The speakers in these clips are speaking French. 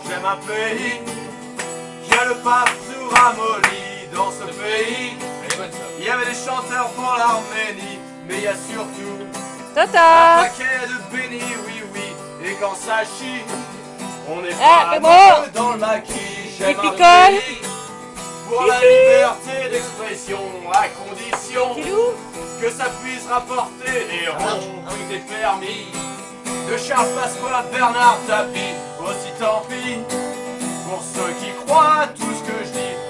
J'aime un pays qui a le pape tout ramolli. Dans ce pays, il y avait des chanteurs pour l'Arménie, mais il y a surtout un paquet de bénis, oui, oui. Et quand ça chie, on est pas bon dans le maquis. J'aime un pays pour la liberté d'expression, à condition que ça puisse rapporter des ronds, des permis. De Charles Pasqua à Bernard Tapie, aussi tant pis pour ceux qui croient à tout ce que je dis.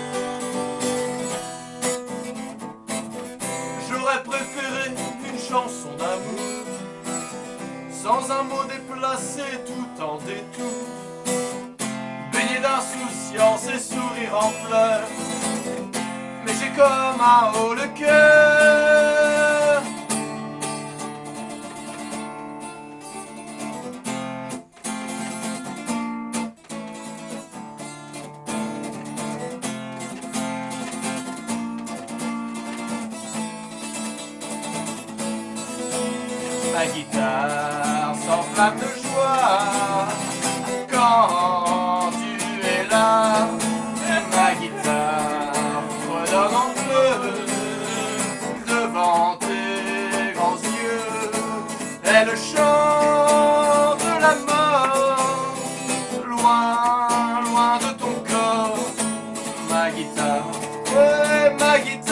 J'aurais préféré une chanson d'amour, sans un mot déplacé tout en détour, baigné d'insouciance et sourire en fleurs. Mais j'ai comme un haut le cœur. Ma guitare s'enflamme de joie quand tu es là. Ma guitare redonne en bleu devant tes grands yeux. Elle chante la mort, loin, loin de ton corps. Ma guitare, ouais, ma guitare.